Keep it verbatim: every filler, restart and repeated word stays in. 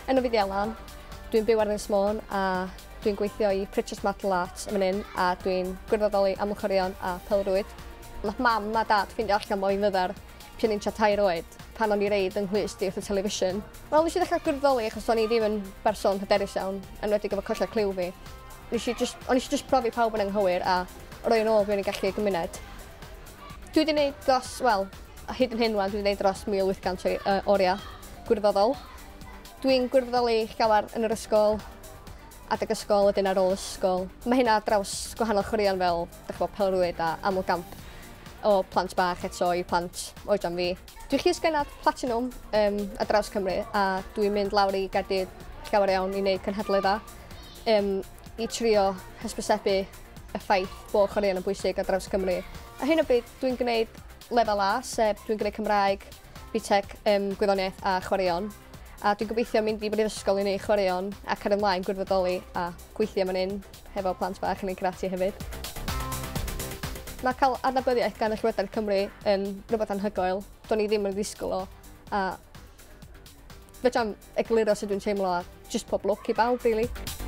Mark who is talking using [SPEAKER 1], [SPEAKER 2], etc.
[SPEAKER 1] Enw fi 'di Elan, dwi'n byw ar Ynys Môn a dwi'n gweithio i Pritchard's Martial Arts yn fan hyn a dwi'n gwirfoddoli amlchorion a pêl-rwyd. Nath mam a dad ffindio allan bo' fi'n fyddar pan o'n i'n tua tair oed pan o'n i reid yng nghlust i wrth y television. Wel, nes i ddechrau gwirfoddoli achos o'n i ddim yn berson hyderus iawn, enwedig efo colled cliw fi. Nes i just, o'n i just profi pawb yn anghywir a roi yn ôl fi'n ei gallu gymuned. Dwi wedi gwneud dros, wel, hyd yn hyn wan, dwi wedi gwneud dros mil wyth cant uh, oriau gwirfoddol. Dwi'n gwirfoddoli llawer yn yr ysgol, adeg ysgol ydyn ar ôl ysgol. Mae hynna draws gwahanol chwaraeon fel, dechrau pêl-rwyd a aml gamp o plant bach eto i plant oedran fi. Dwi'n llys gynnar platinum um, a draws Cymru a dwi'n mynd lawr i Gaerdydd llawer iawn i wneud cynhadledda um, i trio hysbysebu y ffaith bod chwaraeon yn bwysig a draws Cymru. A hyn o bryd dwi'n gwneud lefel A, sef dwi'n gwneud Cymraeg, bitec, um, gwyddoniaeth a chwaraeon. A dwi'n gobeithio mynd i brifysgol i wneud chwaraeon ac ar ymlaen gwirfoddoli a gweithio fan hyn hefo plant bach yn ei karate hefyd. Mae cael adnabyddiaeth gan y Llywodraeth Cymru yn rhywbeth anhygoel. Do'n i ddim yn ddisgwyl o a fedrai'm egluro sut dwi'n teimlo a just pob lwc i bawb, rili.